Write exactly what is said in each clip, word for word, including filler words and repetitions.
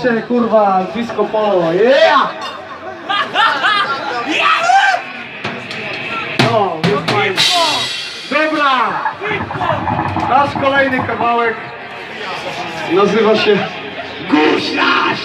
nasze kurwa disco polo, yeah! No, jest fajnie. Dobra! Nasz kolejny kawałek nazywa się Guślarz!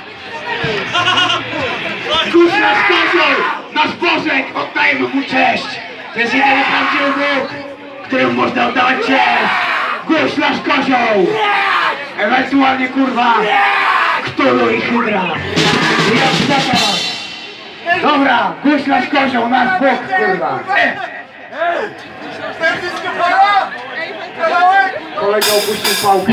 Guślarz kozioł! Nasz Bożek! Oddajemy mu cześć! To jest jedyny prawdziwy Bóg, któremu można oddawać cześć! Guślarz kozioł! Ewentualnie kurwa Ktulu i Hydra! I jak dobra, Guślarz kozioł, nasz Bóg kurwa! Kolega opuścił pałkę.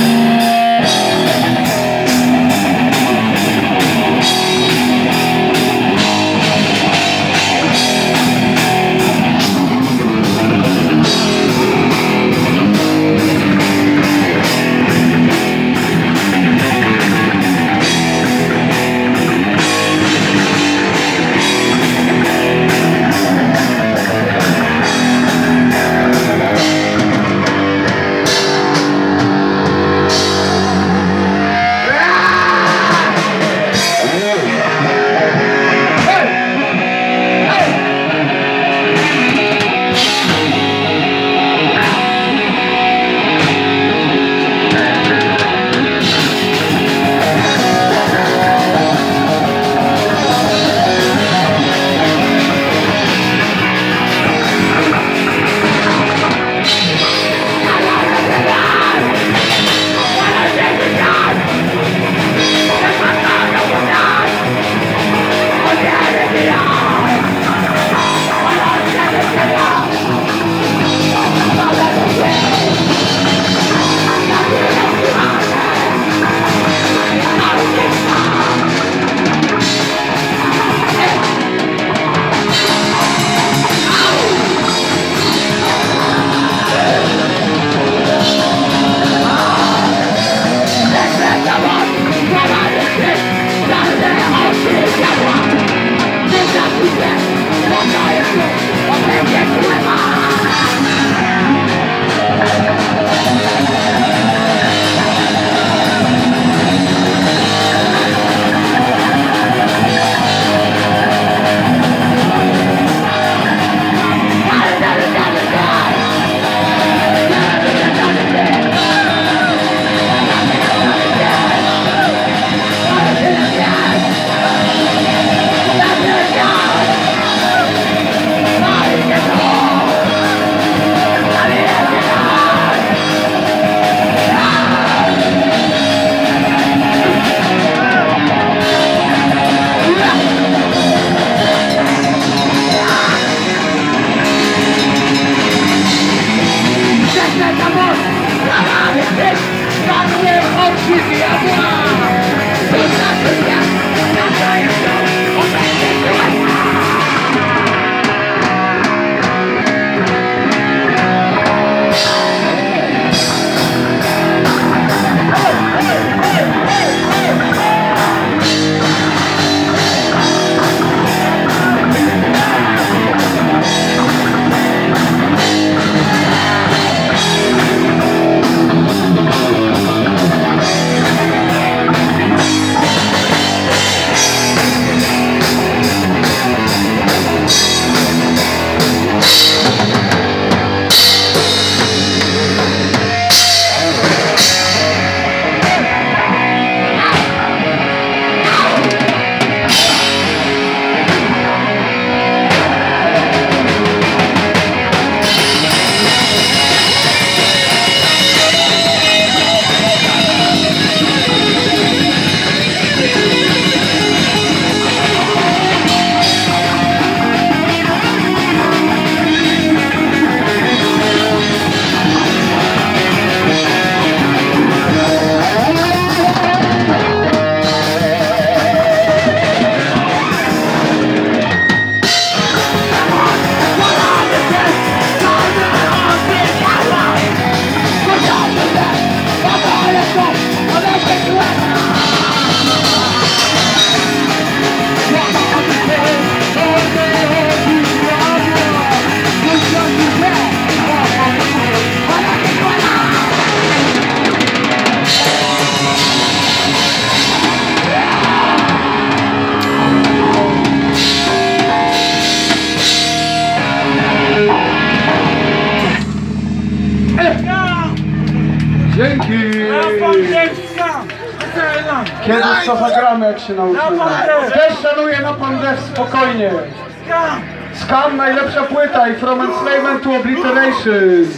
Kiedyś to zagramy, jak się nauczymy. Też szanuję Napalm Death, spokojnie. Scam, najlepsza płyta i From Enslavement to Obliteration.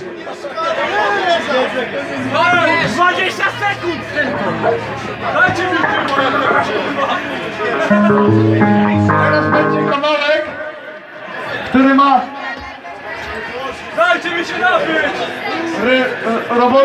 dwadzieścia sekund tylko! Dajcie mi Teraz będzie kawałek, który ma... Dajcie mi się napić! Ry, robot...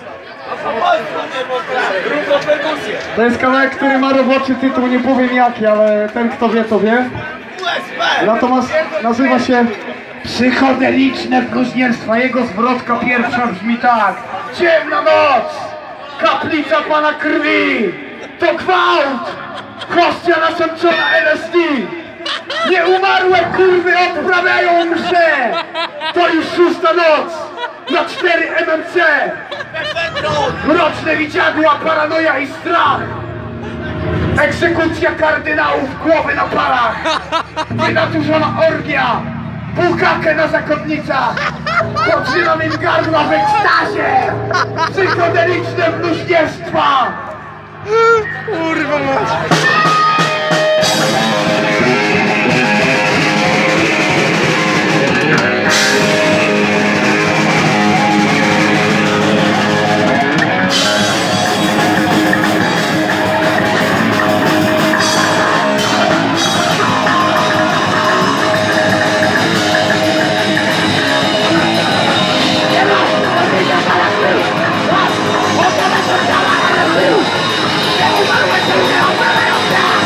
To jest kawałek, który ma roboczy tytuł, nie powiem jaki, ale ten kto wie to wie. Natomiast nazywa się Psychodeliczne bluźnierstwa. Jego zwrotka pierwsza brzmi tak. Ciemna noc, kaplica Pana krwi, to gwałt, hostia nasączona L S D. Nieumarłe kurwy odprawiają mszę. To już szósta noc na cztery M M C. Mroczne widziadła, paranoja i strach. Egzekucja kardynałów, głowy na palach. Wynaturzona orgia, bukakę na zakonnicach. Potrzymam im gardła w ekstazie. Psychodeliczne bluźnierstwa. Kurwa mać. Umarłe kurwy odprawiają mszę.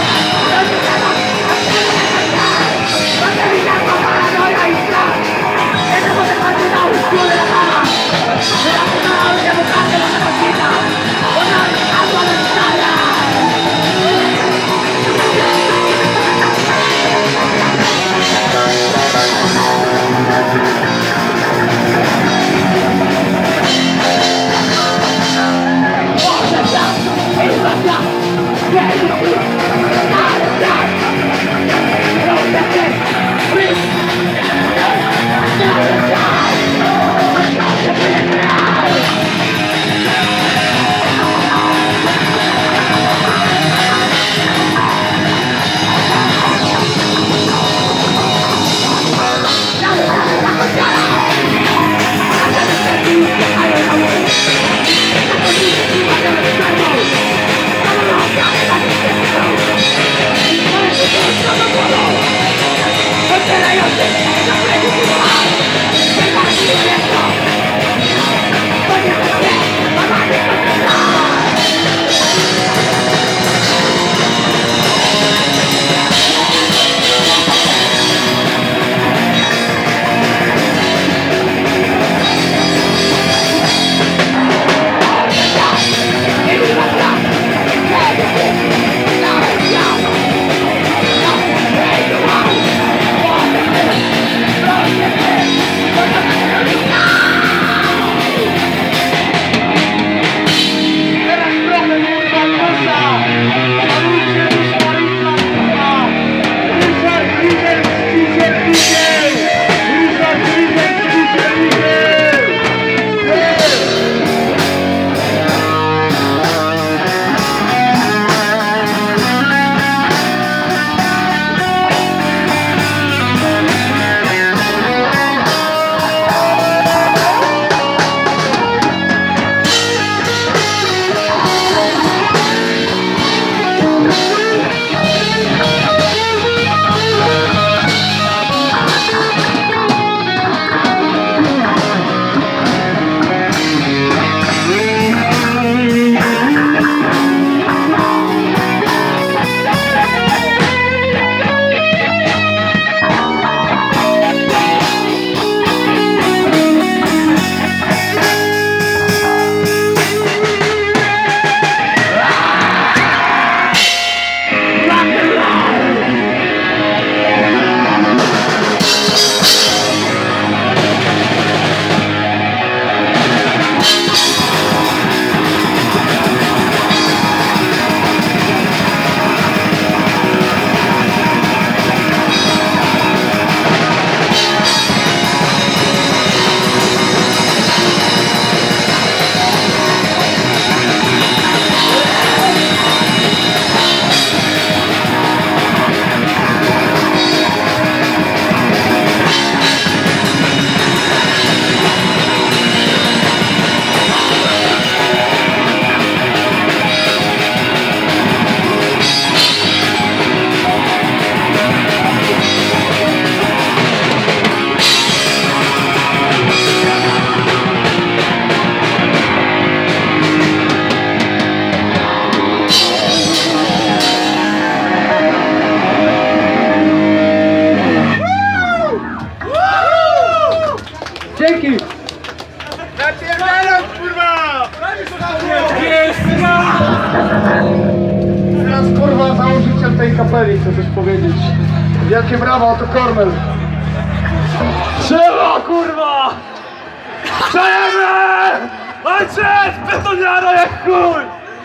Kapeli chcę coś powiedzieć. Wielkie brawa, oto Kornel. Trzeba, kurwa! Stajemy! Ojciec! Betoniara jak chuj!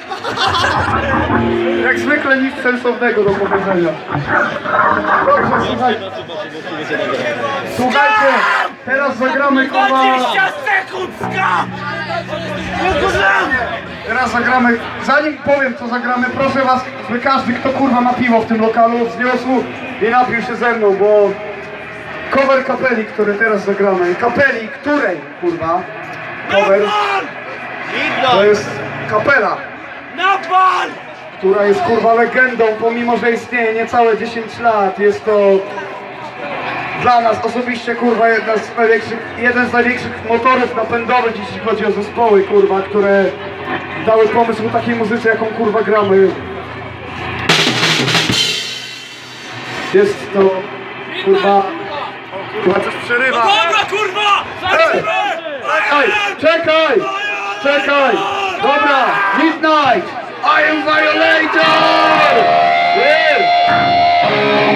Jak zwykle nic sensownego do powiedzenia. Dobrze, słuchajcie. Słuchajcie, teraz zagramy kurwa... dwadzieścia sekund, skam! Teraz zagramy, zanim powiem co zagramy, proszę was, by każdy kto kurwa ma piwo w tym lokalu zniósł i napił się ze mną, bo cover kapeli, który teraz zagramy, kapeli, której kurwa, cover, to jest kapela, Napal! która jest kurwa legendą, pomimo że istnieje niecałe dziesięć lat, jest to dla nas osobiście kurwa jedna z największych, jeden z największych motorów napędowych, jeśli chodzi o zespoły kurwa, które dały pomysł takiej muzyce, jaką kurwa gramy. Jest to kurwa, kurwa coś przerywa. No dobra, kurwa! Ej, czekaj, czekaj, czekaj, dobra, Midnight, I am Violator! Yeah.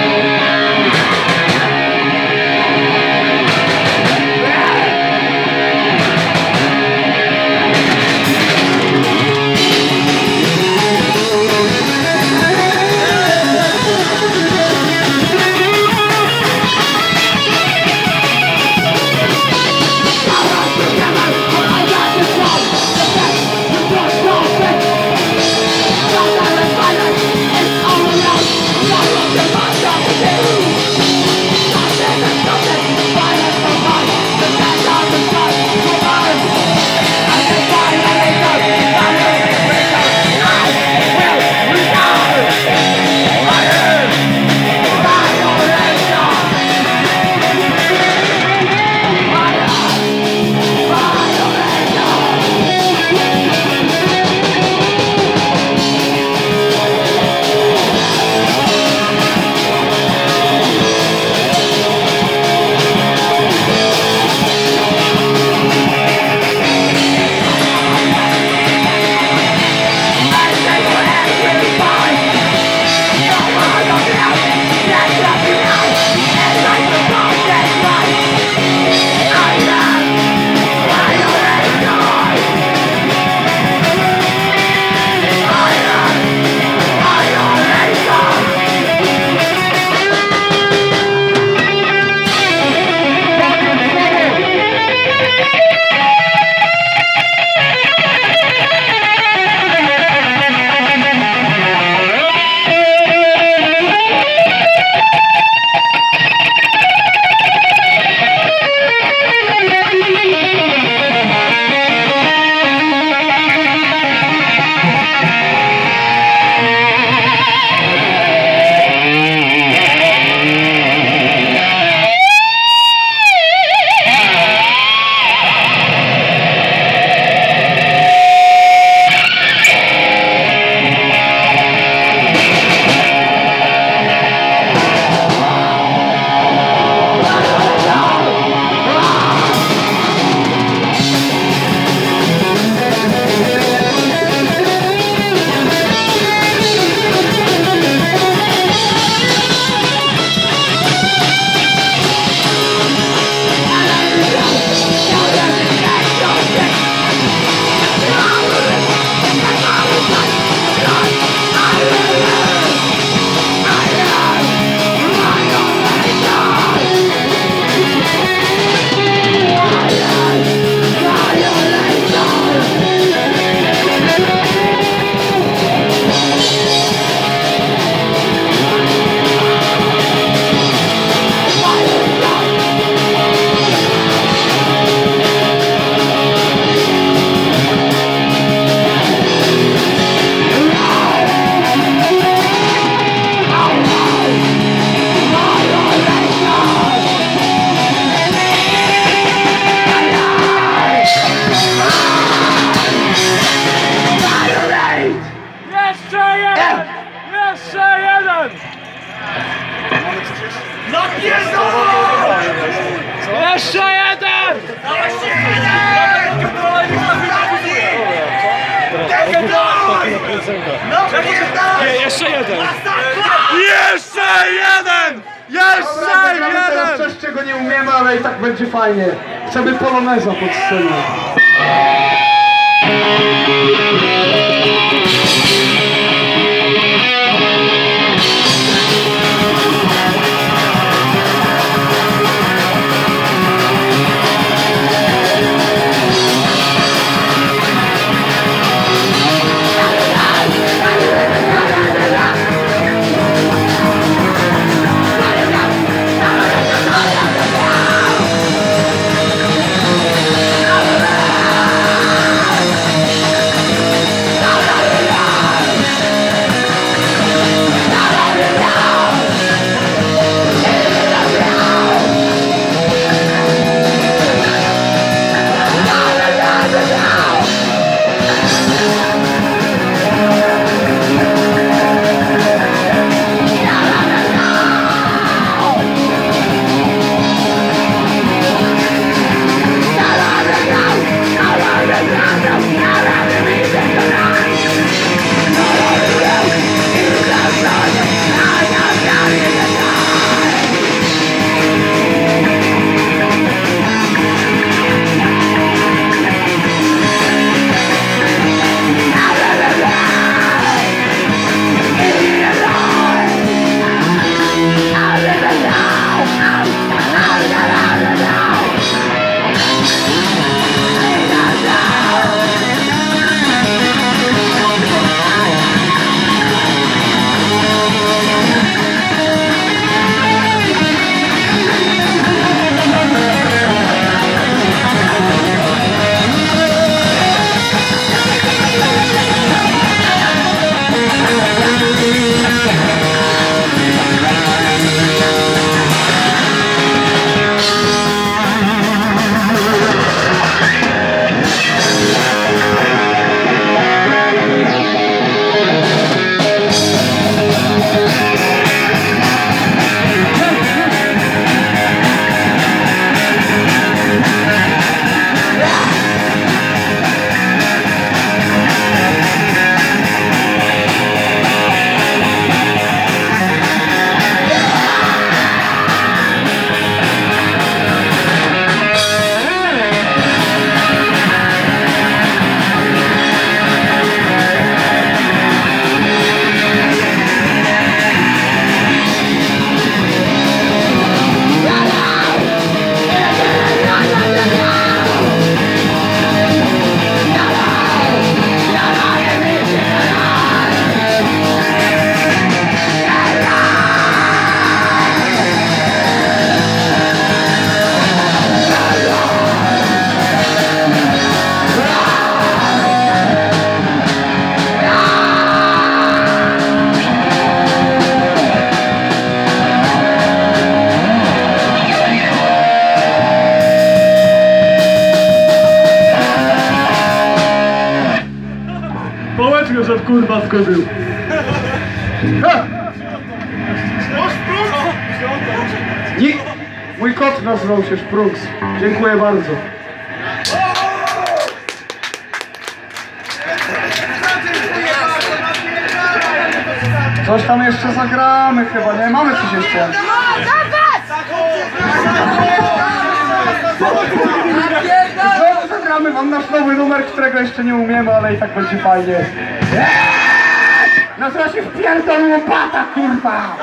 Jeszcze jeden! Nie, jeszcze jeden! Dobra, zagramy teraz jeden! coś, czego nie umiemy, ale i tak będzie fajnie. Chcemy poloneza pod sceną. Połeczkę, że kurwa zgodził. Nie, mój kot nazywał się Szpruks. Dziękuję bardzo. Coś tam jeszcze zagramy chyba, nie? Mamy coś jeszcze. Znowu zagramy, mam nasz nowy numer, którego jeszcze nie umiemy, ale i tak będzie fajnie. Nazywa się Wpierdol Łopata, kurwa!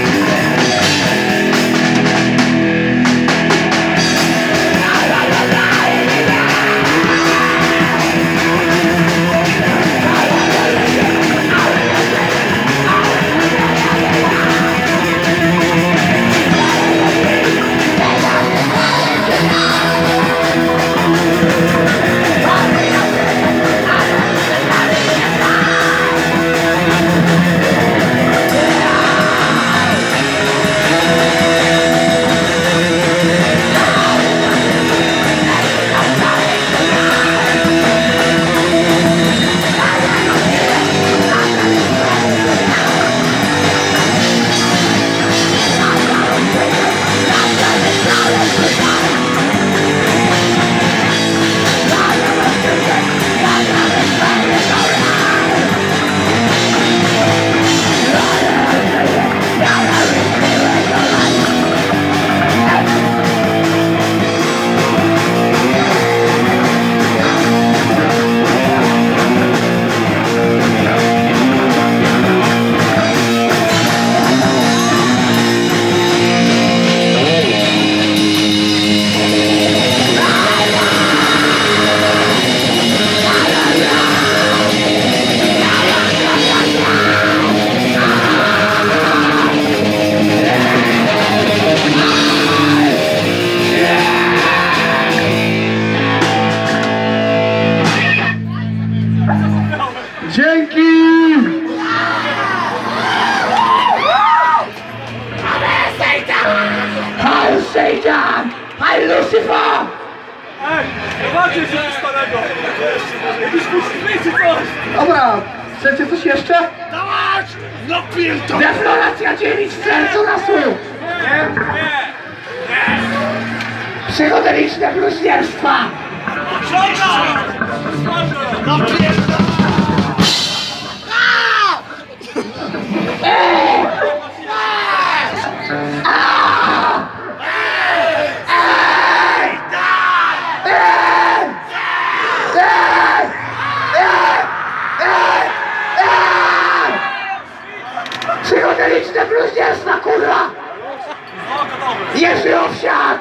La la la la Heil Satan! Heil Lucifer! Ej, zobaczcie się tu starego! Jakiś kurczę czy coś! Dobra, chcecie coś jeszcze? Dawać! No pierdol! Defloracja dziewic w sercu na słuch! Nie, nie! Psychodeliczne bluźnierstwa! Żona! No pierdol! Psychodeliczne bluźnierstwa, kurwa! Jerzy Owsiak!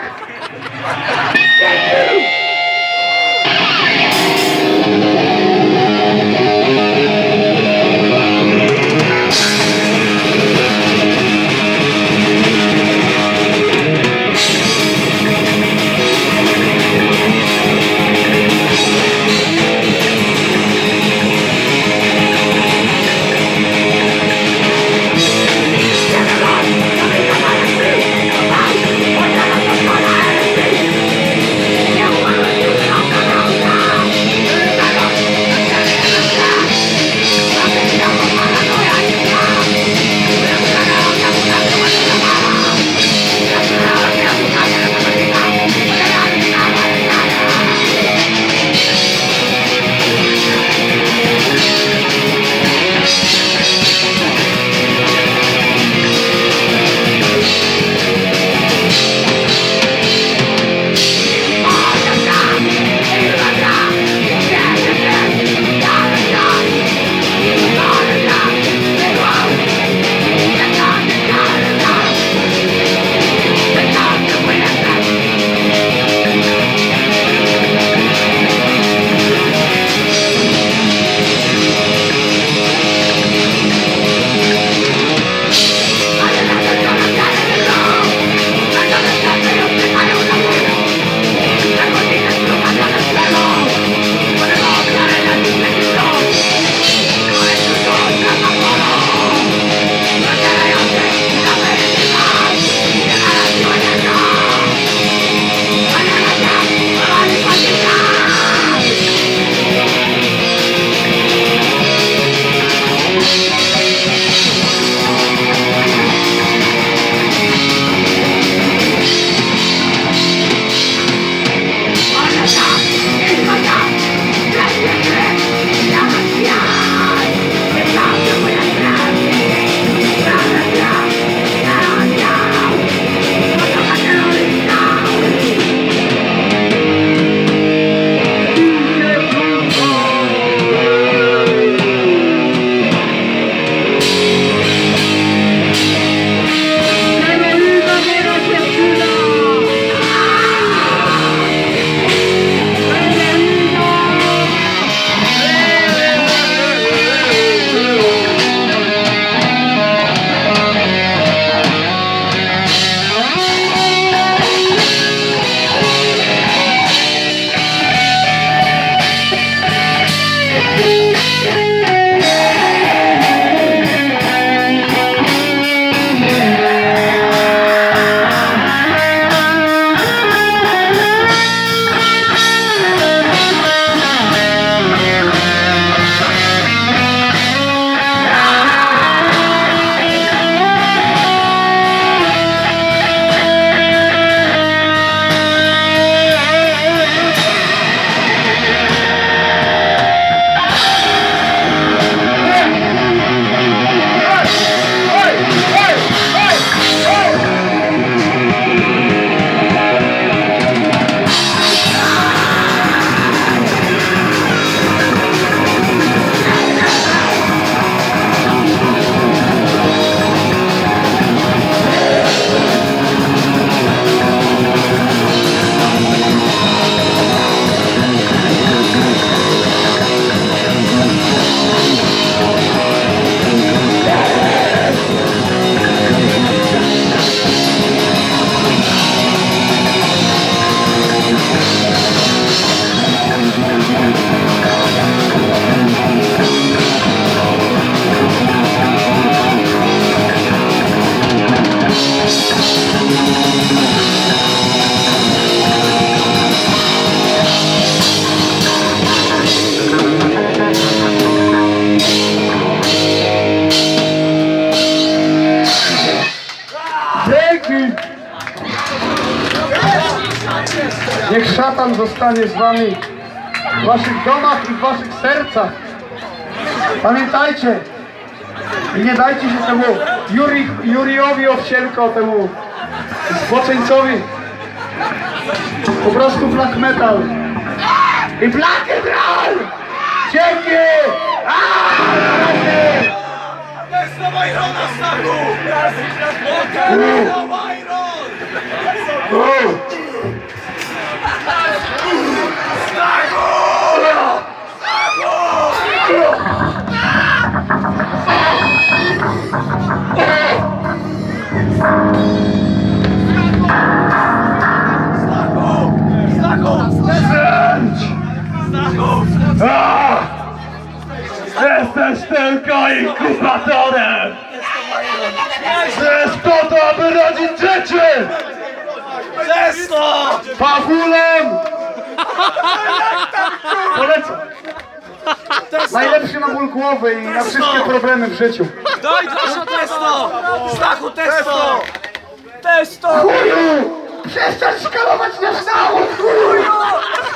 Dzięki! Niech szatan zostanie z wami w waszych domach i w waszych sercach. Pamiętajcie i nie dajcie się temu Juri, Juriowi Owsienko, temu zboczeńcowi. Po prostu black metal i black and roll! Dzięki! Aaaa! Testo Bajrona, Stachu! Testo Bajron! Jesteś tylko inkubatorem! Jest po to, aby rodzić dzieci! Testo! Pawulem! Polecam! Najlepszy na ból głowy i na wszystkie problemy w życiu. Daj Dasza testo! Stachu testo! Testo! Chuju! Przestań szkalować nasz naród, chuju!